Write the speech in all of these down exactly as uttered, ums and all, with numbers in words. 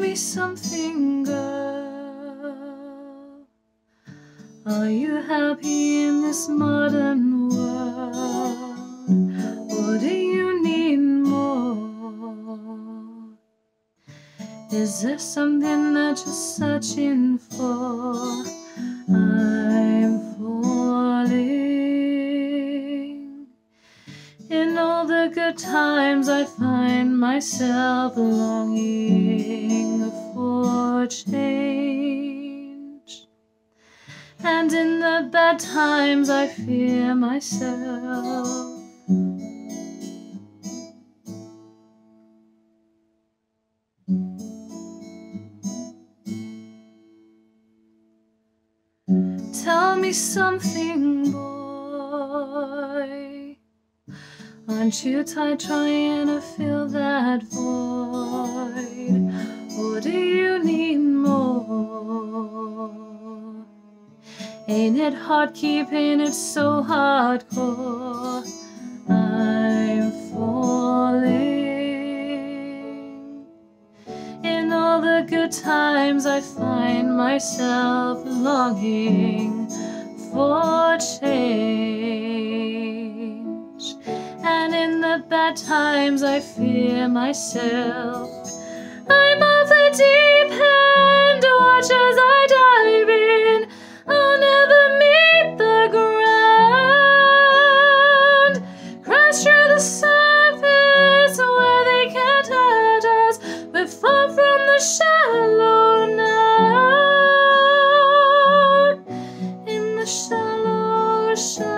me something, girl. Are you happy in this modern world? Or do you need more? Is there something that you're searching for? I'm falling. In all the good times I find myself longing for change, and in the bad times I fear myself. Tell me something, boy. Aren't you tired trying to fill that void? Or do you need more? Ain't it hard keeping it so hardcore? I'm falling. In all the good times I find myself longing for change, and in the bad times I fear myself. I'm off the deep end, watch as I dive in. I'll never meet the ground, crash through the surface where they can't hurt us. We're far from the shallow now, in the shallow,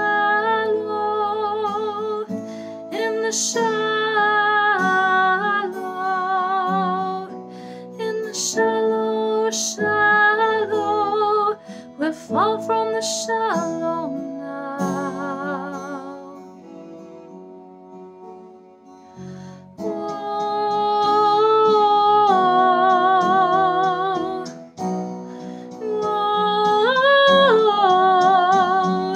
shallow, in the shallow, in the shallow, shallow. We're far from the shallow now. Whoa, whoa,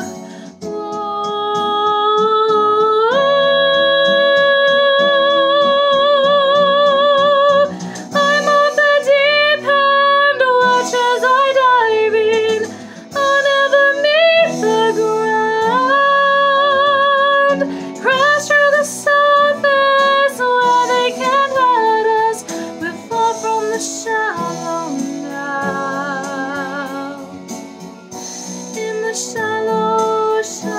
whoa. I'm off the deep end, watch as I dive in. I'll never meet the ground, crash through the surface where they can't hurt us. We're far from the shallow now, in the shallow, shallow.